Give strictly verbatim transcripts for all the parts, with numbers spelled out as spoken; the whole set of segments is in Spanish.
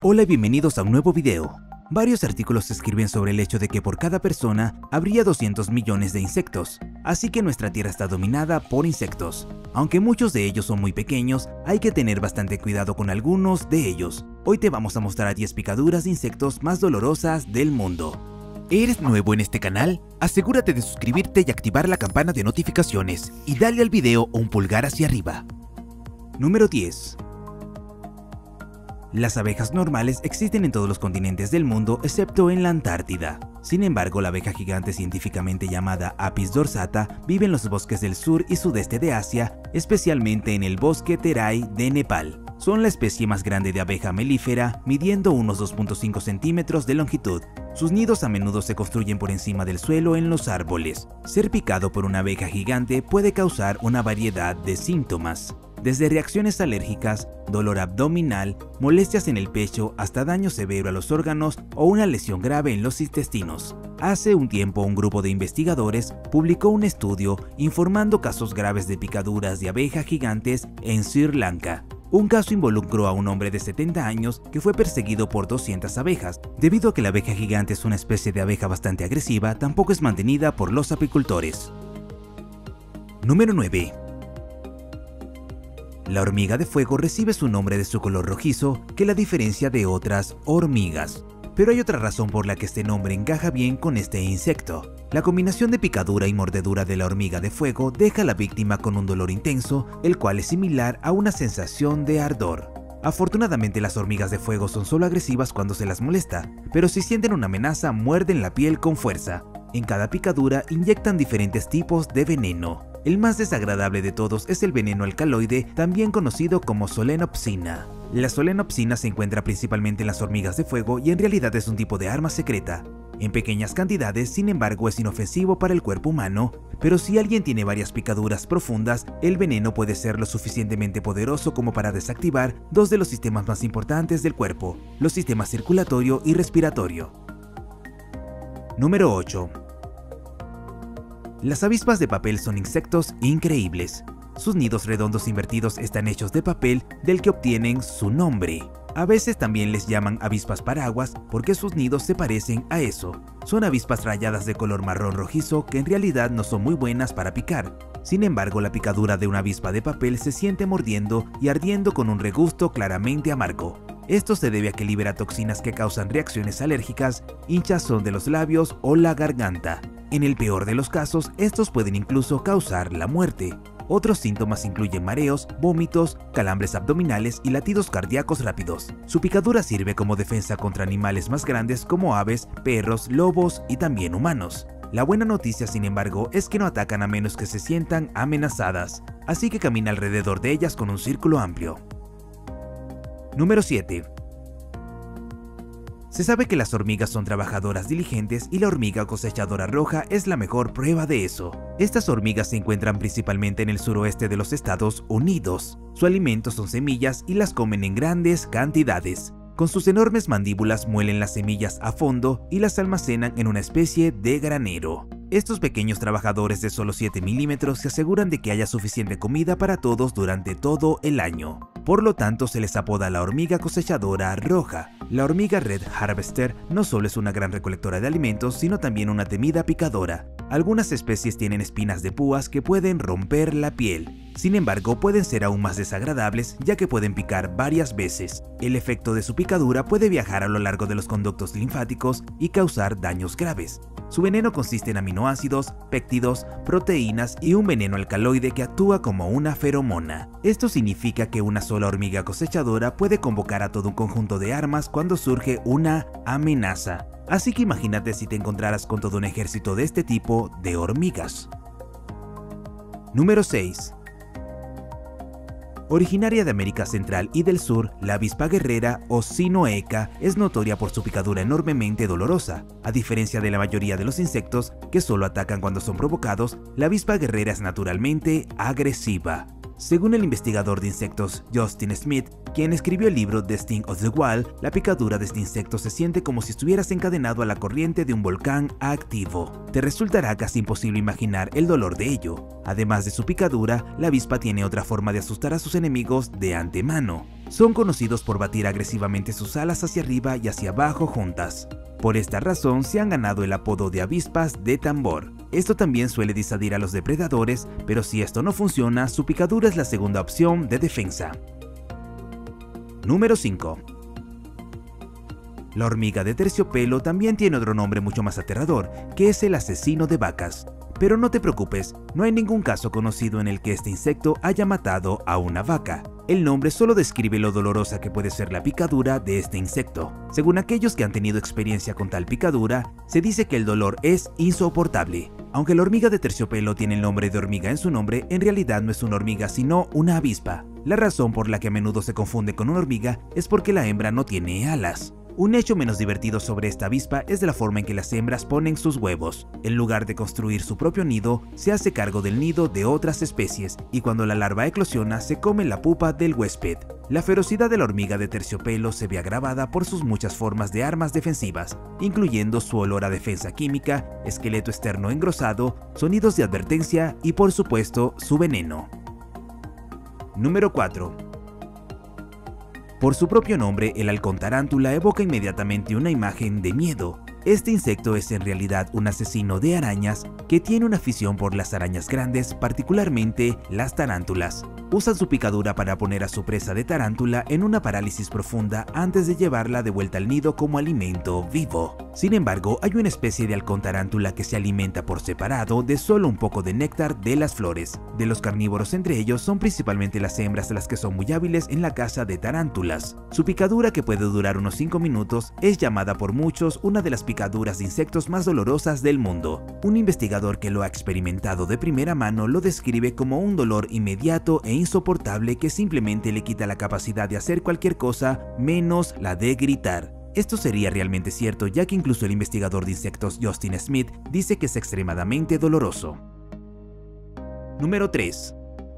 Hola y bienvenidos a un nuevo video. Varios artículos escriben sobre el hecho de que por cada persona habría doscientos millones de insectos, así que nuestra Tierra está dominada por insectos. Aunque muchos de ellos son muy pequeños, hay que tener bastante cuidado con algunos de ellos. Hoy te vamos a mostrar diez picaduras de insectos más dolorosas del mundo. ¿Eres nuevo en este canal? Asegúrate de suscribirte y activar la campana de notificaciones y dale al video un pulgar hacia arriba. Número diez. Las abejas normales existen en todos los continentes del mundo excepto en la Antártida. Sin embargo, la abeja gigante científicamente llamada Apis dorsata vive en los bosques del sur y sudeste de Asia, especialmente en el bosque Terai de Nepal. Son la especie más grande de abeja melífera, midiendo unos dos punto cinco centímetros de longitud. Sus nidos a menudo se construyen por encima del suelo en los árboles. Ser picado por una abeja gigante puede causar una variedad de síntomas, desde reacciones alérgicas, dolor abdominal, molestias en el pecho, hasta daño severo a los órganos o una lesión grave en los intestinos. Hace un tiempo, un grupo de investigadores publicó un estudio informando casos graves de picaduras de abejas gigantes en Sri Lanka. Un caso involucró a un hombre de setenta años que fue perseguido por doscientas abejas. Debido a que la abeja gigante es una especie de abeja bastante agresiva, tampoco es mantenida por los apicultores. Número nueve. La hormiga de fuego recibe su nombre de su color rojizo, que la diferencia de otras hormigas. Pero hay otra razón por la que este nombre encaja bien con este insecto. La combinación de picadura y mordedura de la hormiga de fuego deja a la víctima con un dolor intenso, el cual es similar a una sensación de ardor. Afortunadamente, las hormigas de fuego son solo agresivas cuando se las molesta, pero si sienten una amenaza muerden la piel con fuerza. En cada picadura inyectan diferentes tipos de veneno. El más desagradable de todos es el veneno alcaloide, también conocido como solenopsina. La solenopsina se encuentra principalmente en las hormigas de fuego y en realidad es un tipo de arma secreta. En pequeñas cantidades, sin embargo, es inofensivo para el cuerpo humano, pero si alguien tiene varias picaduras profundas, el veneno puede ser lo suficientemente poderoso como para desactivar dos de los sistemas más importantes del cuerpo, los sistemas circulatorio y respiratorio. Número ocho. Las avispas de papel son insectos increíbles. Sus nidos redondos invertidos están hechos de papel, del que obtienen su nombre. A veces también les llaman avispas paraguas porque sus nidos se parecen a eso. Son avispas rayadas de color marrón rojizo que en realidad no son muy buenas para picar. Sin embargo, la picadura de una avispa de papel se siente mordiendo y ardiendo con un regusto claramente amargo. Esto se debe a que libera toxinas que causan reacciones alérgicas, hinchazón de los labios o la garganta. En el peor de los casos, estos pueden incluso causar la muerte. Otros síntomas incluyen mareos, vómitos, calambres abdominales y latidos cardíacos rápidos. Su picadura sirve como defensa contra animales más grandes como aves, perros, lobos y también humanos. La buena noticia, sin embargo, es que no atacan a menos que se sientan amenazadas, así que camina alrededor de ellas con un círculo amplio. Número siete. Se sabe que las hormigas son trabajadoras diligentes y la hormiga cosechadora roja es la mejor prueba de eso. Estas hormigas se encuentran principalmente en el suroeste de los Estados Unidos. Su alimento son semillas y las comen en grandes cantidades. Con sus enormes mandíbulas muelen las semillas a fondo y las almacenan en una especie de granero. Estos pequeños trabajadores de solo siete milímetros se aseguran de que haya suficiente comida para todos durante todo el año. Por lo tanto, se les apoda la hormiga cosechadora roja. La hormiga Red Harvester no solo es una gran recolectora de alimentos, sino también una temida picadora. Algunas especies tienen espinas de púas que pueden romper la piel. Sin embargo, pueden ser aún más desagradables ya que pueden picar varias veces. El efecto de su picadura puede viajar a lo largo de los conductos linfáticos y causar daños graves. Su veneno consiste en aminoácidos, péptidos, proteínas y un veneno alcaloide que actúa como una feromona. Esto significa que una sola hormiga cosechadora puede convocar a todo un conjunto de armas cuando surge una amenaza. Así que imagínate si te encontraras con todo un ejército de este tipo de hormigas. Número seis. Originaria de América Central y del Sur, la avispa guerrera o Cynoeca es notoria por su picadura enormemente dolorosa. A diferencia de la mayoría de los insectos, que solo atacan cuando son provocados, la avispa guerrera es naturalmente agresiva. Según el investigador de insectos Justin Smith, quien escribió el libro The Sting of the Wild, la picadura de este insecto se siente como si estuvieras encadenado a la corriente de un volcán activo. Te resultará casi imposible imaginar el dolor de ello. Además de su picadura, la avispa tiene otra forma de asustar a sus enemigos de antemano. Son conocidos por batir agresivamente sus alas hacia arriba y hacia abajo juntas. Por esta razón se han ganado el apodo de avispas de tambor. Esto también suele disuadir a los depredadores, pero si esto no funciona, su picadura es la segunda opción de defensa. Número cinco. La hormiga de terciopelo también tiene otro nombre mucho más aterrador, que es el asesino de vacas. Pero no te preocupes, no hay ningún caso conocido en el que este insecto haya matado a una vaca. El nombre solo describe lo dolorosa que puede ser la picadura de este insecto. Según aquellos que han tenido experiencia con tal picadura, se dice que el dolor es insoportable. Aunque la hormiga de terciopelo tiene el nombre de hormiga en su nombre, en realidad no es una hormiga sino una avispa. La razón por la que a menudo se confunde con una hormiga es porque la hembra no tiene alas. Un hecho menos divertido sobre esta avispa es de la forma en que las hembras ponen sus huevos. En lugar de construir su propio nido, se hace cargo del nido de otras especies y cuando la larva eclosiona se come la pupa del huésped. La ferocidad de la hormiga de terciopelo se ve agravada por sus muchas formas de armas defensivas, incluyendo su olor a defensa química, esqueleto externo engrosado, sonidos de advertencia y por supuesto su veneno. Número cuatro. Por su propio nombre, el halcón tarántula evoca inmediatamente una imagen de miedo. Este insecto es en realidad un asesino de arañas que tiene una afición por las arañas grandes, particularmente las tarántulas. Usan su picadura para poner a su presa de tarántula en una parálisis profunda antes de llevarla de vuelta al nido como alimento vivo. Sin embargo, hay una especie de halcón tarántula que se alimenta por separado de solo un poco de néctar de las flores. De los carnívoros entre ellos son principalmente las hembras las que son muy hábiles en la caza de tarántulas. Su picadura, que puede durar unos cinco minutos, es llamada por muchos una de las picaduras de insectos más dolorosas del mundo. Un investigador que lo ha experimentado de primera mano lo describe como un dolor inmediato e insoportable que simplemente le quita la capacidad de hacer cualquier cosa menos la de gritar. Esto sería realmente cierto, ya que incluso el investigador de insectos Justin Smith dice que es extremadamente doloroso. Número tres.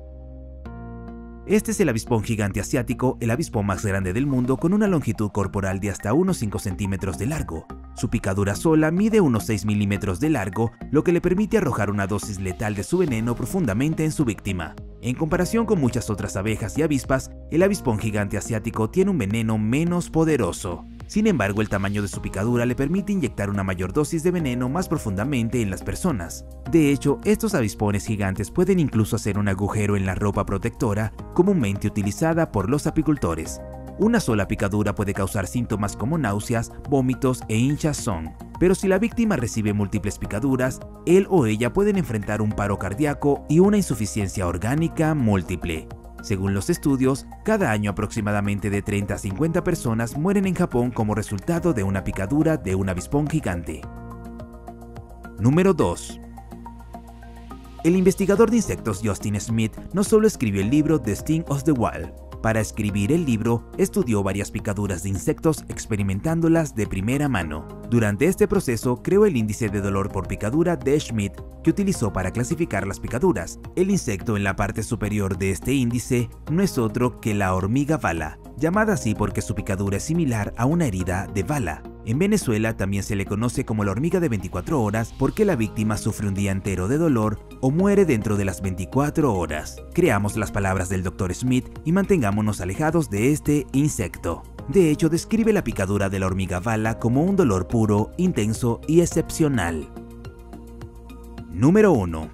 Este es el avispón gigante asiático, el avispón más grande del mundo con una longitud corporal de hasta unos cinco centímetros de largo. Su picadura sola mide unos seis milímetros de largo, lo que le permite arrojar una dosis letal de su veneno profundamente en su víctima. En comparación con muchas otras abejas y avispas, el avispón gigante asiático tiene un veneno menos poderoso. Sin embargo, el tamaño de su picadura le permite inyectar una mayor dosis de veneno más profundamente en las personas. De hecho, estos avispones gigantes pueden incluso hacer un agujero en la ropa protectora comúnmente utilizada por los apicultores. Una sola picadura puede causar síntomas como náuseas, vómitos e hinchazón, pero si la víctima recibe múltiples picaduras, él o ella pueden enfrentar un paro cardíaco y una insuficiencia orgánica múltiple. Según los estudios, cada año aproximadamente de treinta a cincuenta personas mueren en Japón como resultado de una picadura de un avispón gigante. Número dos. El investigador de insectos Justin Smith no solo escribió el libro The Sting of the Wild. Para escribir el libro, estudió varias picaduras de insectos experimentándolas de primera mano. Durante este proceso, creó el índice de dolor por picadura de Schmidt, que utilizó para clasificar las picaduras. El insecto en la parte superior de este índice no es otro que la hormiga bala, llamada así porque su picadura es similar a una herida de bala. En Venezuela también se le conoce como la hormiga de veinticuatro horas porque la víctima sufre un día entero de dolor o muere dentro de las veinticuatro horas. Creamos las palabras del doctor Smith y mantengámonos alejados de este insecto. De hecho, describe la picadura de la hormiga bala como un dolor puro, intenso y excepcional. Número uno.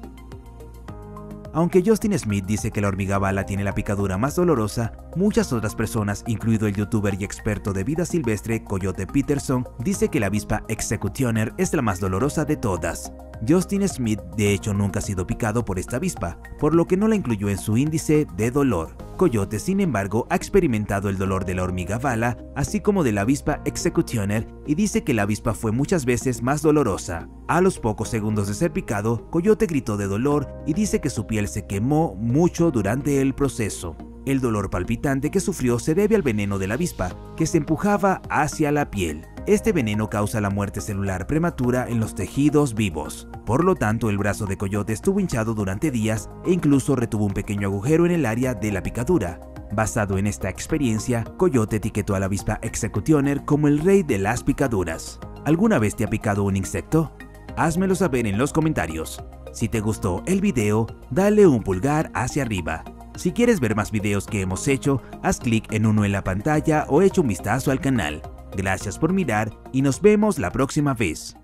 Aunque Justin Smith dice que la hormiga bala tiene la picadura más dolorosa, muchas otras personas, incluido el youtuber y experto de vida silvestre Coyote Peterson, dice que la avispa Executioner es la más dolorosa de todas. Justin Smith de hecho nunca ha sido picado por esta avispa, por lo que no la incluyó en su índice de dolor. Coyote, sin embargo, ha experimentado el dolor de la hormiga bala, así como de la avispa Executioner, y dice que la avispa fue muchas veces más dolorosa. A los pocos segundos de ser picado, Coyote gritó de dolor y dice que su piel se quemó mucho durante el proceso. El dolor palpitante que sufrió se debe al veneno de la avispa, que se empujaba hacia la piel. Este veneno causa la muerte celular prematura en los tejidos vivos. Por lo tanto, el brazo de Coyote estuvo hinchado durante días e incluso retuvo un pequeño agujero en el área de la picadura. Basado en esta experiencia, Coyote etiquetó a la avispa Executioner como el rey de las picaduras. ¿Alguna vez te ha picado un insecto? Házmelo saber en los comentarios. Si te gustó el video, dale un pulgar hacia arriba. Si quieres ver más videos que hemos hecho, haz clic en uno en la pantalla o echa un vistazo al canal. Gracias por mirar y nos vemos la próxima vez.